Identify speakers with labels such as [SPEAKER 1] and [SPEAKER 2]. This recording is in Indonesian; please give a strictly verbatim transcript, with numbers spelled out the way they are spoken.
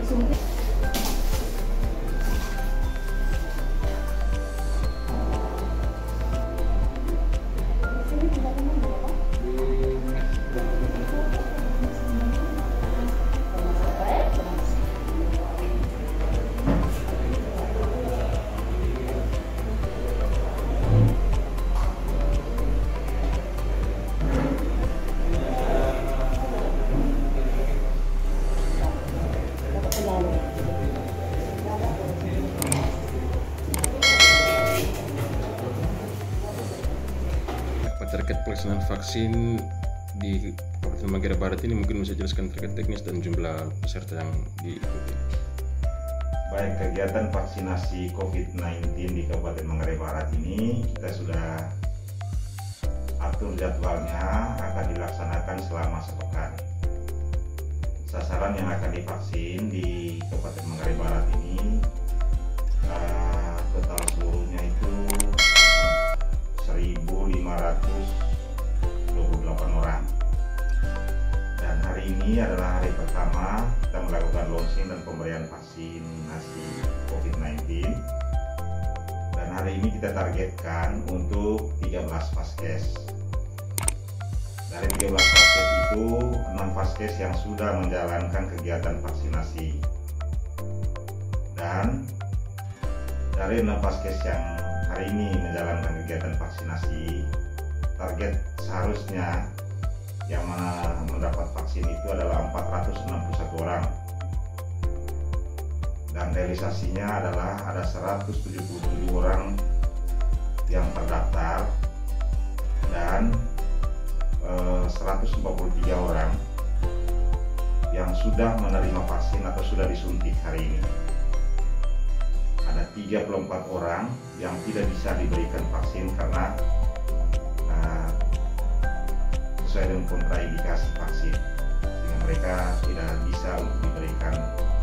[SPEAKER 1] disuntik.
[SPEAKER 2] Terkait pelaksanaan vaksin di Kabupaten Manggarai Barat ini, mungkin bisa jelaskan terkait teknis dan jumlah peserta yang diikuti.
[SPEAKER 3] Baik, kegiatan vaksinasi covid sembilan belas di Kabupaten Manggarai Barat ini kita sudah atur jadwalnya, akan dilaksanakan selama sepekan. Sasaran yang akan divaksin di Kabupaten Manggarai Barat ini uh, total seluruhnya itu seribu lima ratus dua puluh delapan orang. Dan hari ini adalah hari pertama kita melakukan launching dan pemberian vaksinasi covid sembilan belas. Dan hari ini kita targetkan untuk tiga belas vaskes. Dari tiga belas vaskes itu, enam vaskes yang sudah menjalankan kegiatan vaksinasi. Dan dari enam vaskes yang hari ini menjalankan kegiatan vaksinasi, target seharusnya yang mana mendapat vaksin itu adalah empat ratus enam puluh satu orang, dan realisasinya adalah ada seratus tujuh puluh tujuh orang yang terdaftar dan eh, seratus empat puluh tiga orang yang sudah menerima vaksin atau sudah disuntik hari ini. Ada tiga puluh empat orang yang tidak bisa diberikan vaksin karena uh, sesuai dengan kontraindikasi vaksin, sehingga mereka tidak bisa untuk diberikan